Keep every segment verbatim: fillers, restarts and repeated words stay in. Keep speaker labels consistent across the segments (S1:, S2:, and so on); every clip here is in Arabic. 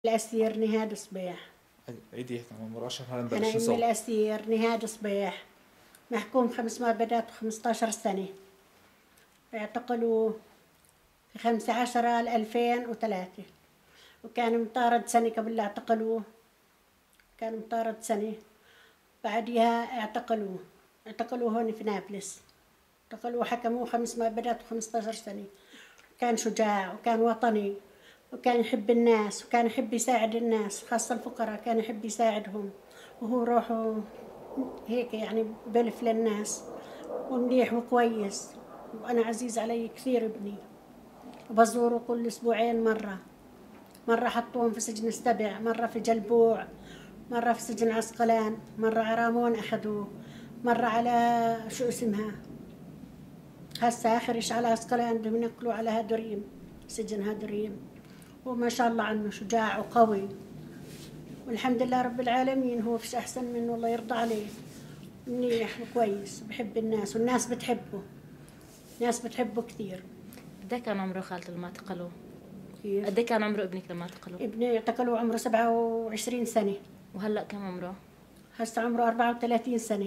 S1: الأسير نهاد صبيح.
S2: عيدي عمره عشان هلا
S1: أنا
S2: نبلش
S1: أم
S2: نصور.
S1: الأسير نهاد صبيح، محكوم خمس مؤبدات وخمسة عشر سنة. اعتقلوا في خمسة عشر ألفين وثلاثة، وكان مطارد سنة قبل لا اعتقلوه. كان مطارد سنة، بعدها اعتقلوه اعتقلوه هون في نابلس. اعتقلوه حكموه خمس مؤبدات وخمسة عشر سنة. كان شجاع وكان وطني وكان يحب الناس وكان يحب يساعد الناس، خاصة الفقراء كان يحب يساعدهم، وهو روحه هيك يعني بلف للناس ومليح وكويس. وأنا عزيز علي كثير ابني، وبزوره كل أسبوعين مرة. مرة حطوهم في سجن السبع، مرة في جلبوع، مرة في سجن عسقلان، مرة عرامون أخذوه، مرة على شو اسمها هسه آخر إشي على عسقلان بدهم ينقلوا على هدريم، سجن هدريم. وما شاء الله عنه شجاع وقوي، والحمد لله رب العالمين. هو فيش أحسن منه، الله يرضى عليه. منيح وكويس وبحب الناس والناس بتحبه، الناس بتحبه كثير.
S3: قد ايه كان عمره خالته لما اعتقلوه؟
S1: كيف؟
S3: قد ايه كان عمره ابنك لما اعتقلوه؟
S1: ابني اعتقلوا عمره سبعة وعشرين سنة.
S3: وهلا كم عمره؟
S1: هسه عمره أربعة وثلاثين سنة.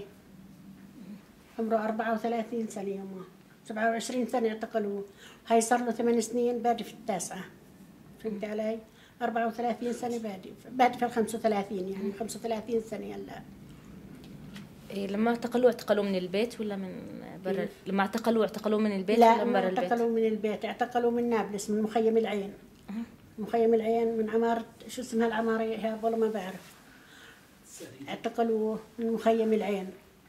S1: عمره أربعة وثلاثين سنة يما. سبعة وعشرين سنة اعتقلوه، هاي صار له ثمان سنين بادي في التاسعة. فهمت علي؟ أربعة وثلاثين سنة بادي بادي في الخمسة وثلاثين، يعني خمسة وثلاثين سنة هلا.
S3: إيه لما اعتقلوه اعتقلوه من البيت ولا من برا؟ لما اعتقلوه اعتقلوه من البيت
S1: لا،
S3: ولا من برا البيت؟
S1: اعتقلوا من البيت، اعتقلوا من نابلس، من مخيم العين. مخيم العين من عمارة شو اسمها العمارة هي والله ما بعرف. اعتقلوا من مخيم العين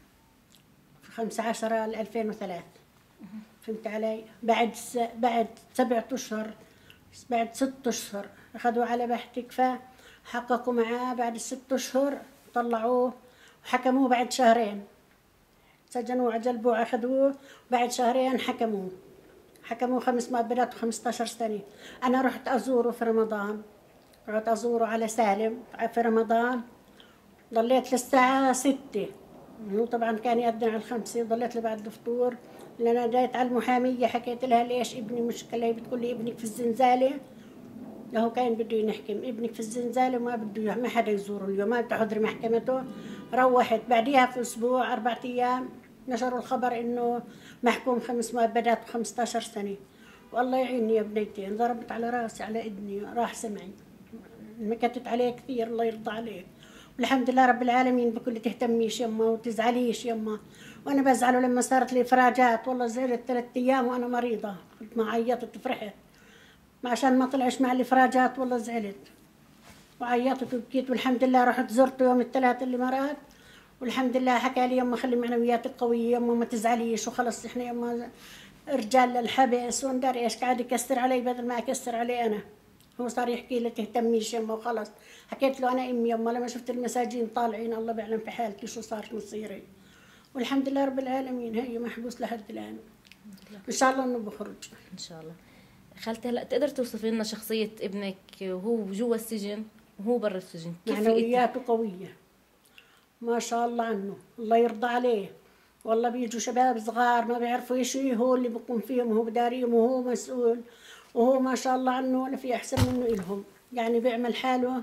S1: في خمسة عشر ألفين وثلاثة. فهمت علي؟ بعد س... بعد سبعة أشهر، بعد ست أشهر أخذوه على بحث كفاء، حققوا معاه بعد الست أشهر طلعوه وحكموه بعد شهرين. سجنوه على جلبوع، أخذوه بعد شهرين حكموه حكموه خمس مؤبدات وخمسة عشر سنة. أنا رحت أزوره في رمضان، رحت أزوره على سالم في رمضان، ضليت للساعة ستة. هو طبعا كان يأذن على الخمسة، ضليت لبعد الفطور. لأن جيت على المحامية حكيت لها ليش ابني مشكلة، هي بتقول لي ابنك في الزنزالة. له كان بده ينحكم، ابنك في الزنزالة وما بده ما حدا يزوره اليوم، ما بتحضري محكمته. روحت بعديها في أسبوع أربعة أيام نشروا الخبر إنه محكوم خمس مؤبدات وخمسة عشر سنة. والله يعيني يا بنيتين، ضربت على راسي على إذني، راح سمعي، نكتت عليه كثير، الله يرضى عليه. والحمد لله رب العالمين. بقول تهتميش يما وتزعليش يما، وانا بزعله لما صارت لي افراجات. والله زعلت ثلاث ايام وانا مريضه، كنت ما عيطت فرحت عشان ما طلعش مع الافراجات. والله زعلت وعيطت وبكيت، والحمد لله رحت زرته يوم الثلاث اللي مرات، والحمد لله حكى لي يما خلي معنوياتك قويه يما، ما تزعليش وخلص احنا يما رجال للحبس وندري ايش قاعد يكسر علي بدل ما اكسر عليه انا. هو صار يحكي لي تهتميش يما وخلص. حكيت له انا امي يما لما شفت المساجين طالعين الله بيعلم في حالتي شو صار مصيري. والحمد لله رب العالمين هي محبوس لحد الان، ان شاء الله انه بخرج
S3: ان شاء الله. خالتي هلا تقدر توصفي لنا شخصية ابنك وهو جوا السجن وهو برا السجن؟ كيف
S1: معنوياته قوية ما شاء الله عنه، الله يرضى عليه. والله بيجوا شباب صغار ما بيعرفوا ايش هو اللي بقوم فيهم وهو بداريهم وهو مسؤول، وهو ما شاء الله عنه ولا في احسن منه إلهم. يعني بيعمل حاله،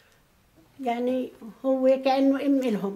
S1: يعني هو كأنه ام إلهم،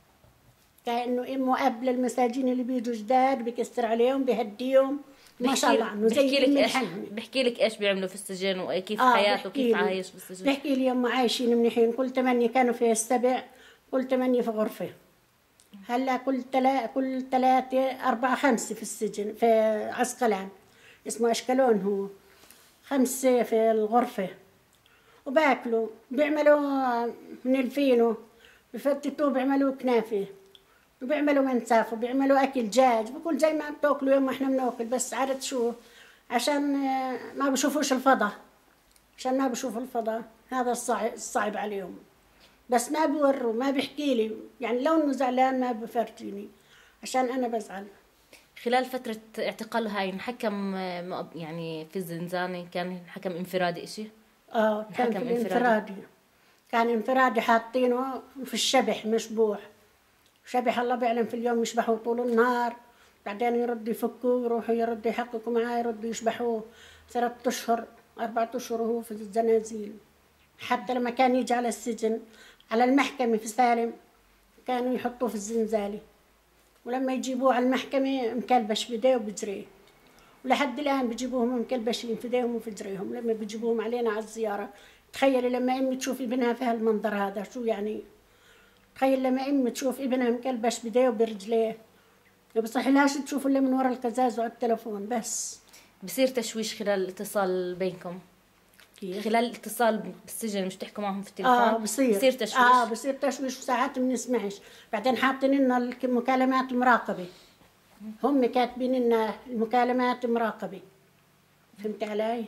S1: كأنه ام واب للمساجين اللي بيجوا جداد، بيكسر عليهم بيهديهم ما شاء الله عنه. زي
S3: بحكي لك ايش
S1: الحنة.
S3: بحكي لك ايش بيعملوا في السجن وكيف
S1: آه
S3: حياته وكيف عايش في السجن.
S1: بحكي لي يما عايشين منيحين، كل ثمانية كانوا في السبع، كل ثمانية في غرفة. هلا كل تلا كل ثلاثة أربعة خمسة في السجن في عسقلان، اسمه أشكالون هو. خمسة في الغرفة، وباكلوا بيعملوا من الفينو، بفتتوه بيعملوا كنافة، وبيعملوا منسف، وبيعملوا أكل دجاج. بقول زي ما بتاكلوا يوم احنا بناكل، بس عرفت شو عشان ما بشوفوش الفضا، عشان ما بشوفوا الفضا هذا الصعب الصعب عليهم. بس ما بيوروا ما بيحكي لي، يعني لو انه زعلان ما بفرجيني عشان انا بزعل.
S3: خلال فترة اعتقال هاي انحكم يعني في الزنزانة كان انحكم انفرادي اشي؟
S1: اه كان في الانفرادي، كان انفرادي حاطينه في الشبح مشبوح. شبح الله بيعلم في اليوم يشبحوه طول النهار، بعدين يردوا يفكوه يروحوا يردوا يحققوا معاه، يردوا يشبحوه ثلاثة اشهر أربعة اشهر وهو في الزنازين. حتى لما كان يجي على السجن على المحكمة في سالم كانوا يحطوه في الزنزالة، ولما يجيبوه على المحكمة مكلبش بديه وبجريه، ولحد الآن بيجيبوهم مكلبشين في ايديهم وفي جريهم لما بيجيبوهم علينا على الزيارة. تخيلي لما أمي تشوف ابنها في هالمنظر هذا شو يعني. تخيل لما أمي تشوف ابنها مكلبش بديه وبرجليه، ما بصحلهاش تشوف إلا من ورا القزاز وعلى التلفون بس.
S3: بصير تشويش خلال الاتصال بينكم؟
S1: كيف؟
S3: خلال الاتصال بالسجن مش تحكوا معهم في التليفون؟
S1: اه بصير
S3: بصير تشويش؟
S1: اه بصير تشويش وساعات ما بنسمعش. بعدين حاطين لنا المكالمات مراقبة، هم كاتبين لنا المكالمات مراقبة. فهمت علي؟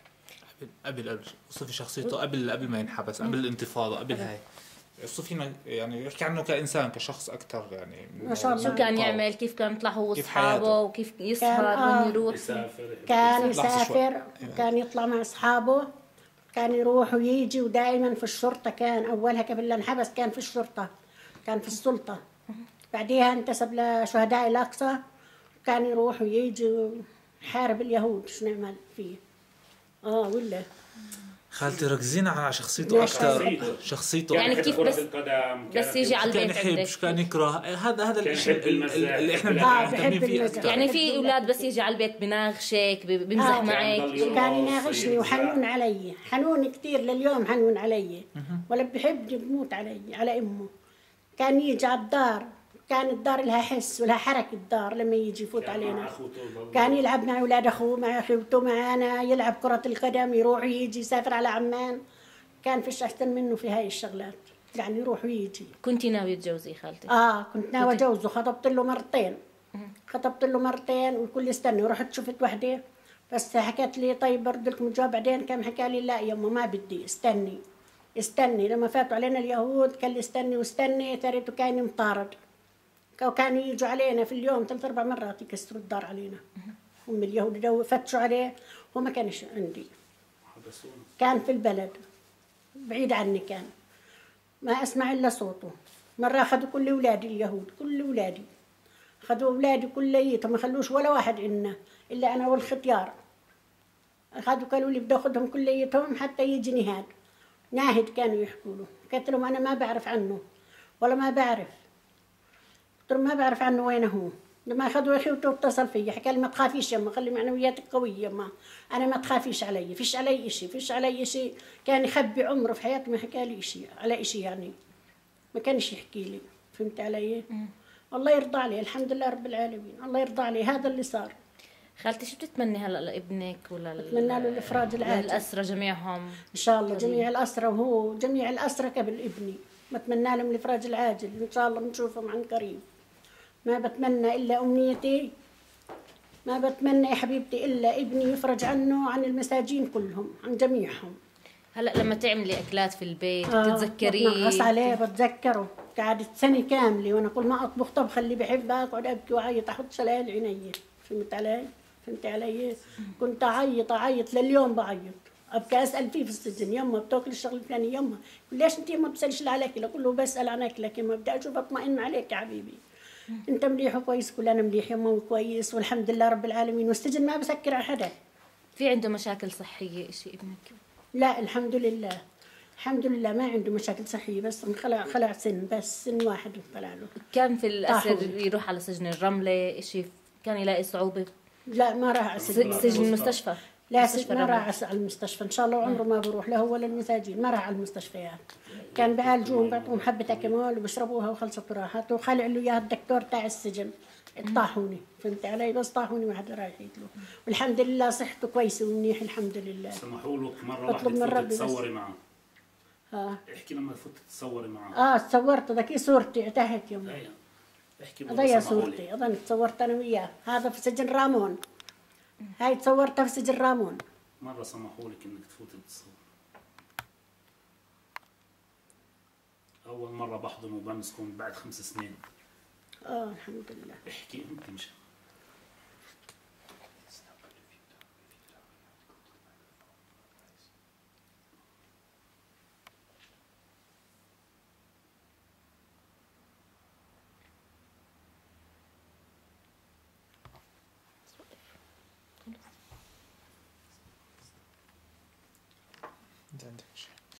S2: قبل قبل وصفي شخصيته قبل قبل ما ينحبس، قبل الانتفاضة، قبل هاي وصفينا يعني يحكي عنه كإنسان كشخص أكثر يعني.
S1: ما شاء الله.
S3: شو كان يعمل؟ كيف كان يطلع هو
S2: كيف
S3: واصحابه
S2: حياته؟
S3: وكيف
S1: كان
S3: يسهر
S1: آه
S3: وين يروح؟
S1: كان
S2: لحظة شوي.
S1: يسافر، كان يطلع مع أصحابه، كان يروح ويجي، ودائما في الشرطة. كان أولها قبل لا انحبس كان في الشرطة، كان في السلطة. بعديها انتسب لشهداء الأقصى، كان يروح ويجي ويحارب اليهود. شو نعمل فيه؟ آه ولا
S2: خالتي ركزينا على شخصيته
S1: ليش
S2: أكثر. شخصيته
S3: يعني
S4: كان
S3: كيف
S4: يحب
S3: بس-
S4: كرة القدم، كان
S3: بس يجي على
S2: كان
S3: البيت
S2: يحب،
S3: عندك؟
S2: شو كان يكره، هذا هذا
S4: كان
S2: الشيء
S4: يحب المزاح،
S2: اللي احنا
S4: يحب
S1: آه،
S2: مهتمين
S1: بحب
S2: فيه
S1: المزاح.
S2: أكثر.
S3: يعني في اولاد بس يجي على البيت بناغشك ب- بمزح
S1: آه.
S3: معك؟
S4: كان
S1: كان يناغشني وحنون علي، حنون كثير لليوم، حنون علي ولا بحبني بموت علي على امه. كان يجي على الدار، كان الدار لها حس ولها حركة. الدار لما يجي يفوت علينا كان يلعب مع اولاد اخوه، مع اخوته، معانا، يلعب كرة القدم، يروح ويجي، يسافر على عمان. كان فيش احسن منه في هاي الشغلات، يعني يروح ويجي.
S3: كنتي ناوية تجوزي خالتي؟
S1: اه كنت ناوي اجوزه، خطبت له مرتين. خطبت له مرتين والكل استنى، ورحت شفت وحده بس حكت لي طيب برد لكم الجواب بعدين. كم حكى لي لا يما ما بدي، استني استني. لما فاتوا علينا اليهود كان لي استني واستني، تريته كان مطارد. وكانوا يجوا علينا في اليوم ثلاث اربع مرات يكسروا الدار علينا. هم اليهود جو فتشوا عليه وما كانش عندي، كان في البلد بعيد عني، كان ما اسمع الا صوته. مره اخذوا كل اولادي اليهود، كل اولادي اخذوا اولادي كليتهم، ما خلوش ولا واحد عنا الا انا والختيار. اخذوا قالوا لي بدي اخذهم كليتهم حتى يجي نهاد. ناهد كانوا يحكوا له. قلت لهم انا ما بعرف عنه ولا ما بعرف، قلت لهم ما بعرف عنه وين هو. لما اخذوا اخوته اتصل فيي حكى لي ما تخافيش يما، خلي معنوياتك قويه يما، انا ما تخافيش علي، فيش علي شيء، فيش علي شيء. كان يخبي عمره في حياته ما حكى لي شيء على شيء، يعني ما كانش يحكي لي. فهمت علي؟ الله يرضى عليه، الحمد لله رب العالمين، الله يرضى عليه. هذا اللي صار.
S3: خالتي شو بتتمني هلا لابنك ولا لل-
S1: بتمنى له الافراج العاجل
S3: للأسرى جميعهم؟
S1: ان شاء الله، جميع الاسرى، وهو جميع الاسرى قبل ابني. بتمنى لهم الافراج العاجل ان شاء الله نشوفهم عن قريب. ما بتمنى الا امنيتي، ما بتمنى يا حبيبتي الا ابني يفرج عنه عن المساجين كلهم، عن جميعهم.
S3: هلا لما تعملي اكلات في البيت
S1: آه،
S3: بتتذكريه؟
S1: بتنغص عليه، بتذكره. قعدت سنه كامله وانا كل ما اطبخ طبخه اللي بحبها اقعد ابكي واعيط، احط شلال عيني. فهمت علي؟ فهمت علي؟ كنت اعيط اعيط لليوم بعيط، ابكي اسال فيه في السجن، يما بتاكل الشغله الفلانيه، يما ليش انت ما بتسالش اللي عليك؟ اقول له بسال عن اكلك يما، بدي اشوف اطمئن عليك يا حبيبي. انت مليح وكويس، كل انا مليح يما وكويس والحمد لله رب العالمين، والسجن ما بسكر على حدا.
S3: في عنده مشاكل صحيه شيء ابنك؟
S1: لا الحمد لله، الحمد لله ما عنده مشاكل صحيه، بس خلع خلع سن، بس سن واحد طلع له.
S3: كان في الاسر
S1: طاحون.
S3: يروح على سجن الرمله شيء، كان يلاقي صعوبه؟
S1: لا ما راح على
S3: س-
S1: سجن،
S3: سجن المستشفى؟
S1: لا
S3: مستشفى
S1: سجن ما
S3: الرملة.
S1: راح على المستشفى ان شاء الله، وعمره ما بروح له ولا المساجين، ما راح على المستشفيات. كان بيعالجوهم، بيعطوهم حبه اكمول وبيشربوها وخلصت وراحت، وخلع له اياها الدكتور تاع السجن الطاحوني. فهمت علي؟ بس طاحوني ما حدا رايح له، والحمد لله صحته كويسه ومنيح الحمد لله.
S4: سمحوا لك مرة
S1: بطلب من
S4: واحدة
S1: ربي
S4: تفوتي
S1: بس.
S4: تصوري معه.
S1: اه
S4: احكي لما تفوتي تصوري معه.
S1: اه تصورت ذاك صورتي تحت يوم،
S4: هيا احكي مرة
S1: هذا
S4: سمحوا لي.
S1: صورتي اظن تصورت انا وياه، هذا في سجن رامون، هاي تصورتها في سجن رامون.
S4: مرة سمحوا لك انك تفوتي تصور. أول مرة بحضن وبمسكم بعد خمس سنين.
S1: اه الحمد لله.
S4: احكي أنت مش
S2: انت عندك شيء.